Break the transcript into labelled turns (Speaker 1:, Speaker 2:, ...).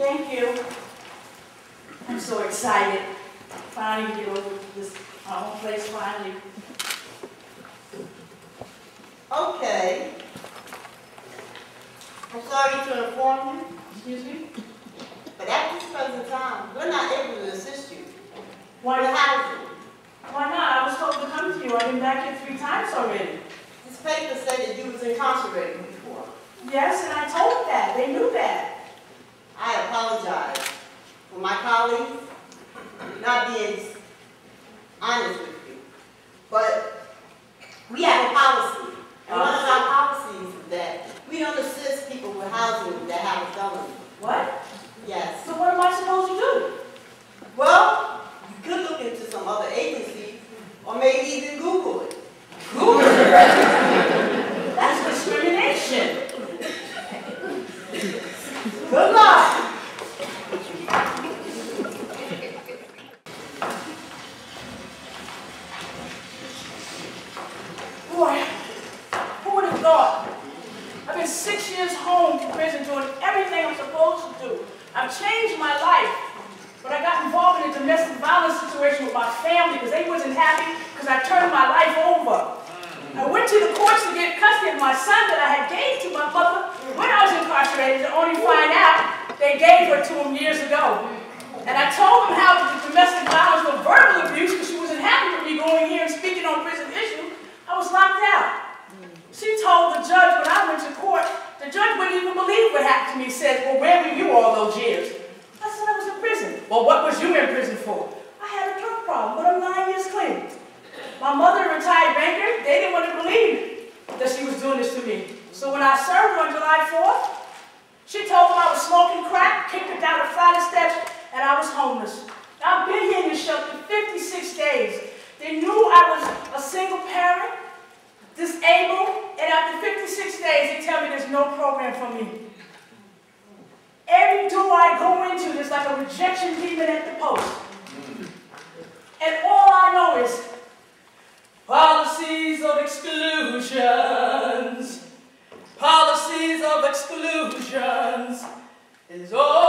Speaker 1: Thank you. I'm so excited. Finally get over this our own place finally.
Speaker 2: Okay. I'm sorry to inform you,
Speaker 1: Excuse me?
Speaker 2: but at this present time, we're not able to assist you.
Speaker 1: Why
Speaker 2: With
Speaker 1: not?
Speaker 2: housing.
Speaker 1: Why not? I was told to come to you. I've been back here 3 times already.
Speaker 2: This paper said that you was incarcerated before.
Speaker 1: Yes, and I told them that. They knew that.
Speaker 2: I apologize for my colleagues not being honest with you. But we have a policy. And one of our policies is that we don't assist people with housing that have a felony.
Speaker 1: What?
Speaker 2: Yes.
Speaker 1: So what am I supposed to do?
Speaker 2: Well, you could look into some other agencies or maybe even Google it.
Speaker 1: Google? That's discrimination.
Speaker 2: Good luck.
Speaker 1: Boy, who would have thought? I've been 6 years home from prison doing everything I'm supposed to do. I've changed my life. But I got involved in a domestic violence situation with my family because they wasn't happy because I turned my life over. I went to the courts to get custody of my son that I had gave to my mother when I was incarcerated, to only find out they gave her to him years ago. And I told them how the domestic violence was verbal abuse because she wasn't happy with me going here and speaking on prison issues. I was locked out. She told the judge when I went to court, the judge wouldn't even believe what happened to me. He said, well, where were you all those years? I said I was in prison. Well, what was you in prison for? I had a drug problem, but I'm 9 years clean. My mother, a retired banker, they didn't want to believe that she was doing this to me. So when I served her on July 4th, she told them I was smoking crack, kicked her down a flight of steps, and I was homeless. I've been here in this shelter 56 days. They knew I was a single parent, disabled, and after 56 days, they tell me there's no program for me. Every door I go into, there's like a rejection demon at the post. And all I know is policies of exclusions. Policies of exclusions is all